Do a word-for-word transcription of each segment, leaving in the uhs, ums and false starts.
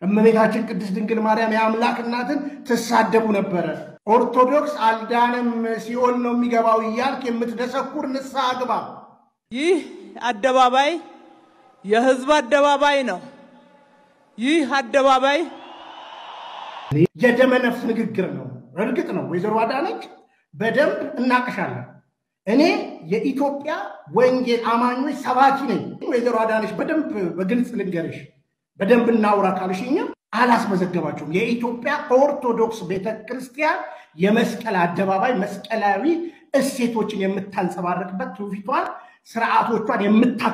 እመቤታችን ቅድስት ድንግል ማርያም የአምላክ እናትን ተሳደቡ ነበር። ኦርቶዶክስ አልዳንም ሲኦል ነው የሚገባው እያልክ የምትደሰኩር ንስሐ ግባ። ይህ አደባባይ የህዝብ አደባባይ ነው። ይህ አደባባይ የደመ ነፍስ ንግግር ነው። እርግጥ ነው ወይዘሮ አዳነች በደንብ እናቀሻለን። እኔ የኢትዮጵያ ወንጌል አማኞች ሰባኪ ነኝ። ወይዘሮ አዳነች በደንብ በግልጽ ልንገርሽ፣ በደንብ እናውራ ካልሽኛ አላስመዘገባችሁም። የኢትዮጵያ ኦርቶዶክስ ቤተክርስቲያን የመስቀል አደባባይ መስቀላዊ እሴቶችን የምታንጸባርቅበት ትውፊቷን ስርዓቶቿን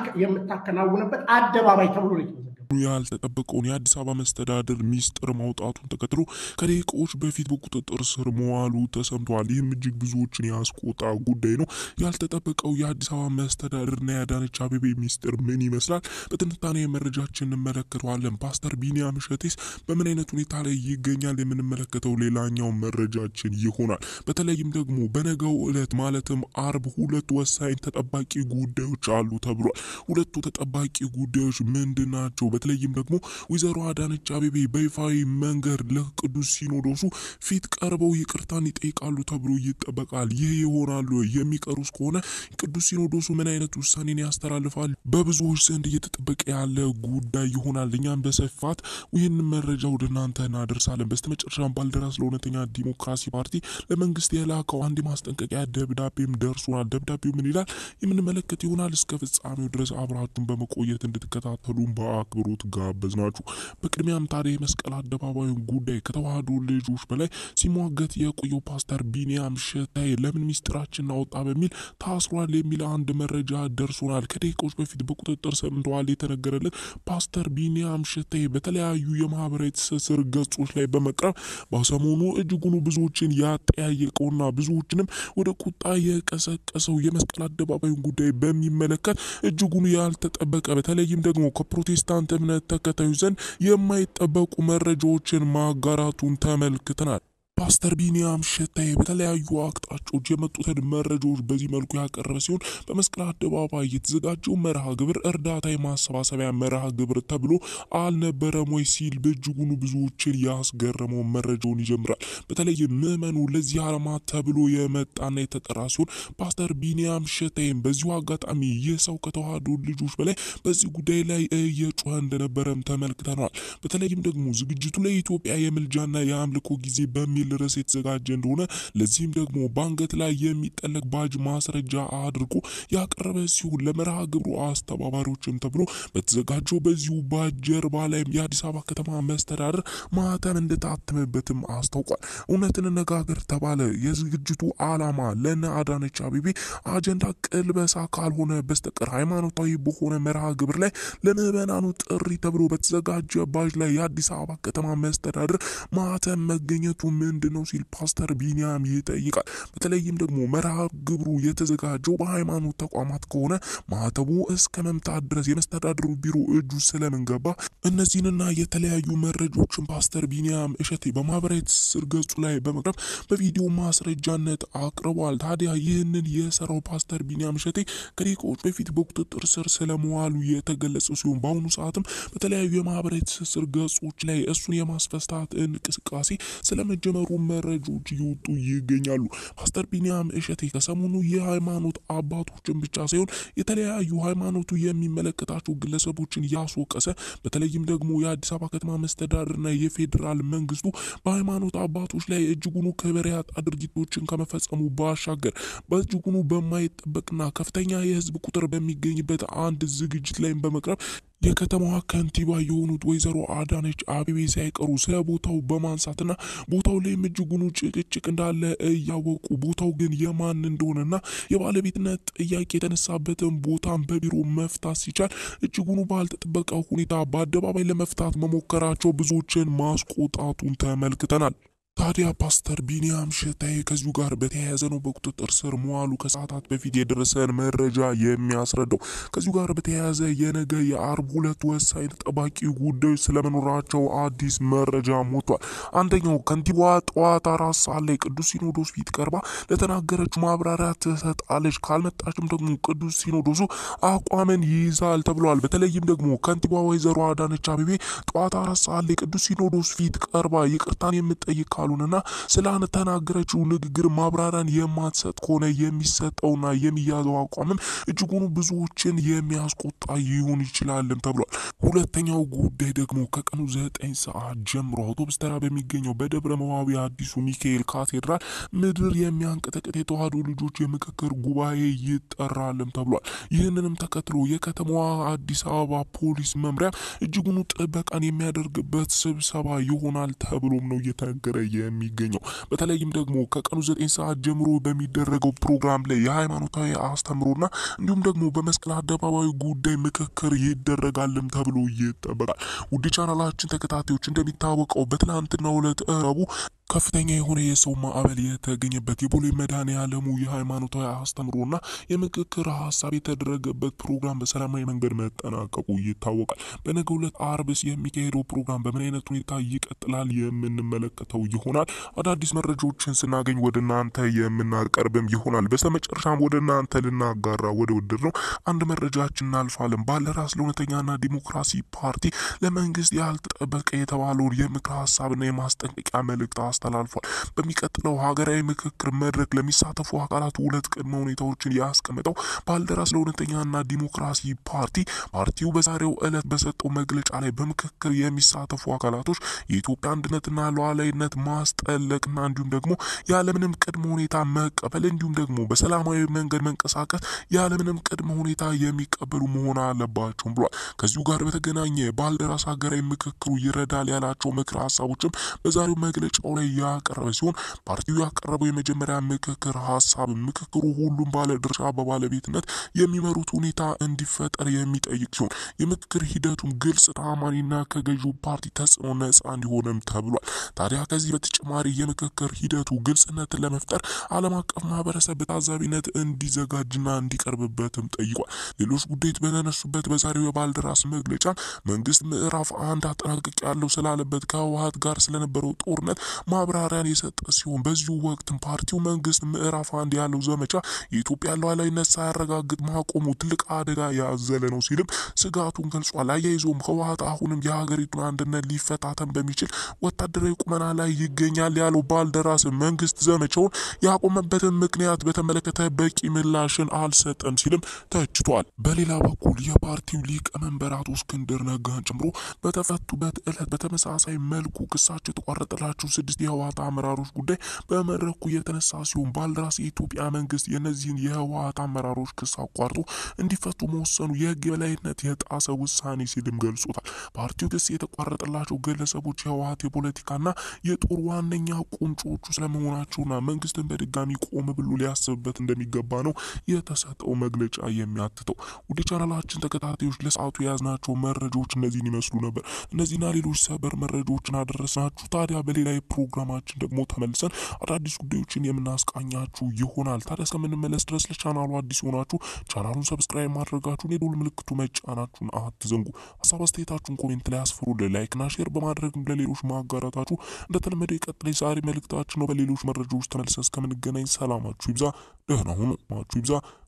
የምታከናውንበት አደባባይ ተብሎ ነው። ያልተጠበቀውን የአዲስ አበባ መስተዳድር ሚስጥር ማውጣቱን ተከትሎ ከደቂቃዎች በፊት በቁጥጥር ስር መዋሉ ተሰምቷል። ይህም እጅግ ብዙዎችን ያስቆጣ ጉዳይ ነው። ያልተጠበቀው የአዲስ አበባ መስተዳድርና የአዳነች አቤቤ ሚስጥር ምን ይመስላል? በትንታኔ መረጃችን እንመለከተዋለን። ፓስተር ቢኒያም እሸቴስ በምን አይነት ሁኔታ ላይ ይገኛል? የምንመለከተው ሌላኛው መረጃችን ይሆናል። በተለይም ደግሞ በነገው ዕለት ማለትም አርብ ሁለት ወሳኝ ተጠባቂ ጉዳዮች አሉ ተብሏል። ሁለቱ ተጠባቂ ጉዳዮች ምንድናቸው? በተለይም ደግሞ ወይዘሮ አዳነች አቤቤ በይፋዊ መንገድ ለቅዱስ ሲኖዶሱ ፊት ቀርበው ይቅርታን ይጠይቃሉ ተብሎ ይጠበቃል። ይህ ይሆናሉ የሚቀሩስ ከሆነ ቅዱስ ሲኖዶሱ ምን አይነት ውሳኔን ያስተላልፋል? በብዙዎች ዘንድ እየተጠበቀ ያለ ጉዳይ ይሆናል። እኛም በስፋት ይህን መረጃ ወደ እናንተ እናደርሳለን። በስተመጨረሻም ባልደራስ ለእውነተኛ ዲሞክራሲ ፓርቲ ለመንግስት የላከው አንድ ማስጠንቀቂያ ደብዳቤም ደርሶናል። ደብዳቤው ምን ይላል? የምንመለከት ይሆናል። እስከ ፍጻሜው ድረስ አብራችሁን በመቆየት እንድትከታተሉ በአክብሮት ጋበዝናችሁ። በቅድሚያም ታዲያ የመስቀል አደባባዩን ጉዳይ ከተዋህዶ ልጆች በላይ ሲሟገት የቆየው ፓስተር ቢኒያም እሸቴ ለምን ሚስጥራችንን አወጣ በሚል ታስሯል የሚል አንድ መረጃ ደርሶናል። ከደቂቃዎች በፊት በቁጥጥር ስር እንደዋለ የተነገረለት ፓስተር ቢኒያም እሸቴ በተለያዩ የማህበራዊ ትስስር ገጾች ላይ በመቅረብ በሰሞኑ እጅጉኑ ብዙዎችን ያጠያየቀውና ብዙዎችንም ወደ ቁጣ የቀሰቀሰው የመስቀል አደባባዩን ጉዳይ በሚመለከት እጅጉኑ ያልተጠበቀ በተለይም ደግሞ ከፕሮቴስታንት እምነት ተከታዩ ዘንድ የማይጠበቁ መረጃዎችን ማጋራቱን ተመልክተናል። ፓስተር ቢኒያም እሸቴ በተለያዩ አቅጣጫዎች የመጡትን መረጃዎች በዚህ መልኩ ያቀረበ ሲሆን በመስቀል አደባባይ የተዘጋጀው መርሃ ግብር እርዳታ የማሰባሰቢያ መርሃ ግብር ተብሎ አልነበረም ወይ ሲል በእጅጉኑ ብዙዎችን ያስገረመው መረጃውን ይጀምራል። በተለይ ምዕመኑ ለዚህ ዓላማ ተብሎ የመጣና የተጠራ ሲሆን ፓስተር ቢኒያም እሸቴም በዚሁ አጋጣሚ ይህ ሰው ከተዋህዶ ልጆች በላይ በዚህ ጉዳይ ላይ እየጮኸ እንደነበረም ተመልክተናል። በተለይም ደግሞ ዝግጅቱ ለኢትዮጵያ የምልጃና የአምልኮ ጊዜ በሚል ርዕስ የተዘጋጀ እንደሆነ ለዚህም ደግሞ ባንገት ላይ የሚጠለቅ ባጅ ማስረጃ አድርጎ ያቀረበ ሲሆን ለመርሃ ግብሩ አስተባባሪዎችም ተብሎ በተዘጋጀው በዚሁ ባጅ ጀርባ ላይ የአዲስ አበባ ከተማ መስተዳድር ማህተም እንደታተመበትም አስታውቋል። እውነትን ነጋገር ተባለ የዝግጅቱ ዓላማ ለነ አዳነች አቤቤ አጀንዳ ቅልበሳ ካልሆነ በስተቀር ሃይማኖታዊ በሆነ መርሃ ግብር ላይ ለምዕመናኑ ጥሪ ተብሎ በተዘጋጀ ባጅ ላይ የአዲስ አበባ ከተማ መስተዳድር ማህተም መገኘቱ ምንድነው ሲል ፓስተር ቢኒያም ይጠይቃል። በተለይም ደግሞ መርሃ ግብሩ የተዘጋጀው በሃይማኖት ተቋማት ከሆነ ማህተቡ እስከ መምታት ድረስ የመስተዳድሩ ቢሮ እጁ ስለምንገባ እነዚህንና የተለያዩ መረጃዎችን ፓስተር ቢኒያም እሸቴ በማህበራዊ ትስስር ገጹ ላይ በመቅረብ በቪዲዮ ማስረጃነት አቅርቧል። ታዲያ ይህንን የሰራው ፓስተር ቢኒያም እሸቴ ከደቂቃዎች በፊት በቁጥጥር ስር ስለመዋሉ የተገለጸ ሲሆን በአሁኑ ሰዓትም በተለያዩ የማህበራዊ ትስስር ገጾች ላይ እሱን የማስፈታት እንቅስቃሴ ስለመጀመሩ መረጃዎች እየወጡ ይገኛሉ። ፓስተር ቢኒያም እሸቴ ከሰሞኑ የሃይማኖት አባቶችን ብቻ ሳይሆን የተለያዩ ሃይማኖቱ የሚመለከታቸው ግለሰቦችን ያስወቀሰ በተለይም ደግሞ የአዲስ አበባ ከተማ መስተዳድርና የፌዴራል መንግስቱ በሃይማኖት አባቶች ላይ እጅጉኑ ክብር ያጣ ድርጊቶችን ከመፈጸሙ ባሻገር በእጅጉኑ በማይጠበቅና ከፍተኛ የህዝብ ቁጥር በሚገኝበት አንድ ዝግጅት ላይ በመቅረብ የከተማዋ ከንቲባ የሆኑት ወይዘሮ አዳነች አቤቤ ሳይቀሩ ስለ ቦታው በማንሳትና ቦታው ላይ እጅጉኑ ጭቅጭቅ እንዳለ እያወቁ ቦታው ግን የማን እንደሆነና የባለቤትነት ጥያቄ የተነሳበትን ቦታን በቢሮ መፍታት ሲቻል እጅጉኑ ባልተጠበቀ ሁኔታ በአደባባይ ለመፍታት መሞከራቸው ብዙዎችን ማስቆጣቱን ተመልክተናል። ታዲያ ፓስተር ቢኒያም ሸታዬ ከዚሁ ጋር በተያያዘ ነው በቁጥጥር ስር መዋሉ ከሰዓታት በፊት የደረሰን መረጃ የሚያስረዳው። ከዚሁ ጋር በተያያዘ የነገ የአርብ ሁለት ወሳኝ ተጠባቂ ጉዳዮች ስለመኖራቸው አዲስ መረጃ ሞቷል። አንደኛው ከንቲባዋ ጠዋት አራት ሰዓት ላይ ቅዱስ ሲኖዶስ ፊት ቀርባ ለተናገረችው ማብራሪያ ትሰጣለች፣ ካልመጣችም ደግሞ ቅዱስ ሲኖዶሱ አቋምን ይይዛል ተብሏል። በተለይም ደግሞ ከንቲባዋ ወይዘሮ አዳነች አቤቤ ጠዋት አራት ሰዓት ላይ ቅዱስ ሲኖዶስ ፊት ቀርባ ይቅርታን የምትጠይቅ ካሉንና ስለተናገረችው ንግግር ማብራሪያን የማትሰጥ ከሆነ የሚሰጠውና የሚያዘው አቋምም እጅጉኑ ብዙዎችን የሚያስቆጣ ይሆን ይችላልም ተብሏል። ሁለተኛው ጉዳይ ደግሞ ከቀኑ ዘጠኝ ሰዓት ጀምሮ አውቶቡስ ተራ በሚገኘው በደብረ መዋቢ አዲሱ ሚካኤል ካቴድራል ምድር የሚያንቀጠቅጥ የተዋሕዶ ልጆች የምክክር ጉባኤ ይጠራልም ተብሏል። ይህንንም ተከትሎ የከተማዋ አዲስ አበባ ፖሊስ መምሪያ እጅጉኑ ጥበቃን የሚያደርግበት ስብሰባ ይሆናል ተብሎም ነው እየተነገረ የሚገኘው። በተለይም ደግሞ ከቀኑ ዘጠኝ ሰዓት ጀምሮ በሚደረገው ፕሮግራም ላይ የሃይማኖታዊ አስተምሮና እንዲሁም ደግሞ በመስቀል አደባባይ ጉዳይ ምክክር ይደረጋልም ተብሎ ይጠበቃል። ውድ ቻናላችን ተከታታዮች እንደሚታወቀው በትናንትናው ዕለት ረቡዕ ከፍተኛ የሆነ የሰው ማዕበል የተገኘበት የቦሌ መድኃኔዓለሙ የሃይማኖታዊ አስተምሮና የምክክር ሀሳብ የተደረገበት ፕሮግራም በሰላማዊ መንገድ መጠናቀቁ ይታወቃል። በነገው ዕለት አርብስ የሚካሄደው ፕሮግራም በምን አይነት ሁኔታ ይቀጥላል የምንመለከተው ይሆናል። አዳዲስ መረጃዎችን ስናገኝ ወደ እናንተ የምናቀርብም ይሆናል። በስተመጨረሻም ወደ እናንተ ልናጋራ ወደ ውድር ነው አንድ መረጃችን እናልፋለን። ባልደራስ ለእውነተኛና ዲሞክራሲ ፓርቲ ለመንግስት ያልተጠበቀ የተባለውን የምክር ሀሳብና የማስጠንቀቂያ መልእክት አስተላልፏል። በሚቀጥለው ሀገራዊ ምክክር መድረክ ለሚሳተፉ አካላት ሁለት ቅድመ ሁኔታዎችን ያስቀመጠው ባልደራስ ለእውነተኛና ዲሞክራሲ ፓርቲ ፓርቲው በዛሬው ዕለት በሰጠው መግለጫ ላይ በምክክር የሚሳተፉ አካላቶች የኢትዮጵያ አንድነትና ሉዓላዊነት ማስጠለቅና እንዲሁም ደግሞ ያለምንም ቅድመ ሁኔታ መቀበል እንዲሁም ደግሞ በሰላማዊ መንገድ መንቀሳቀስ ያለምንም ቅድመ ሁኔታ የሚቀበሉ መሆን አለባቸው ብሏል። ከዚሁ ጋር በተገናኘ ባልደራስ ሀገራዊ ምክክሩ ይረዳል ያላቸው ምክር ሀሳቦችም በዛሬው መግለጫው ላይ ያቀረበ ሲሆን ፓርቲው ያቀረበው የመጀመሪያ ምክክር ሀሳብ ምክክሩ ሁሉም ባለድርሻ በባለቤትነት የሚመሩት ሁኔታ እንዲፈጠር የሚጠይቅ ሲሆን የምክክር ሂደቱን ግልጽ፣ ተአማኒና ከገዢው ፓርቲ ተጽዕኖ ነጻ እንዲሆንም ተብሏል። ታዲያ ከዚህ በተጨማሪ የምክክር ሂደቱ ግልጽነትን ለመፍጠር ዓለም አቀፍ ማህበረሰብ በታዛቢነት እንዲዘጋጅና እንዲቀርብበትም ጠይቋል። ሌሎች ጉዳዮች በተነሱበት በዛሬው የባልደራስ መግለጫ መንግስት ምዕራፍ አንድ አጠናቅቅ ያለው ስላለበት ከህወሓት ጋር ስለነበረው ጦርነት ማብራሪያን የሰጠ ሲሆን በዚሁ ወቅት ፓርቲው መንግስት ምዕራፍ አንድ ያለው ዘመቻ የኢትዮጵያ ሉዓላዊነት ሳያረጋግጥ ማቆሙ ትልቅ አደጋ ያዘለ ነው ሲልም ስጋቱን ገልጿል። አያይዞም ህወሓት አሁንም የሀገሪቱን አንድነት ሊፈታተን በሚችል ወታደራዊ ቁመና ላይ ይገኛል ያለው ባልደራስ መንግስት ዘመቻውን ያቆመበትን ምክንያት በተመለከተ በቂ ምላሽን አልሰጠም ሲልም ተችቷል። በሌላ በኩል የፓርቲው ሊቀመንበር አቶ እስክንድር ነጋን ጨምሮ በተፈቱበት ዕለት በተመሳሳይ መልኩ ክሳቸው የተቋረጠላቸው ስድስት የህወሓት አመራሮች ጉዳይ በመድረኩ የተነሳ ሲሆን ባልደራስ የኢትዮጵያ መንግስት የነዚህን የህወሓት አመራሮች ክስ አቋርጦ እንዲፈቱ መወሰኑ የህግ የበላይነት የጣሰ ውሳኔ ሲልም ገልጾታል። ፓርቲው ክስ የተቋረጠላቸው ግለሰቦች የህወሓት የፖለቲካና የጦር ዋነኛ ቁንጮቹ ስለመሆናቸውና መንግስትን በድጋሚ ቆም ብሎ ሊያስብበት እንደሚገባ ነው የተሰጠው መግለጫ የሚያትተው። ወደ ቻናላችን ተከታታዮች ለሰዓቱ የያዝናቸው መረጃዎች እነዚህን ይመስሉ ነበር። እነዚህና ሌሎች ሰበር መረጃዎችን አደረስናችሁ። ታዲያ በሌላ ፕሮግራማችን ደግሞ ተመልሰን አዳዲስ ጉዳዮችን የምናስቃኛችሁ ይሆናል። ታዲያ እስከምንመለስ ድረስ ለቻናሉ አዲስ ሆናችሁ ቻናሉን ሰብስክራይብ ማድረጋችሁን የደወል ምልክቱ መጫናችሁን አትዘንጉ። ሀሳብ አስተያየታችሁን ኮሜንት ላይ አስፍሩልን። ላይክና ሼር በማድረግ ለሌሎች ማጋራታችሁ እንደተለመደው ይቀጥል። ዛሬ መልእክታችን ነው። በሌሎች መረጃዎች ተመልሰን እስከምንገናኝ ሰላማችሁ ይብዛ፣ ደህና ሁኑ፣ ማችሁ ይብዛ።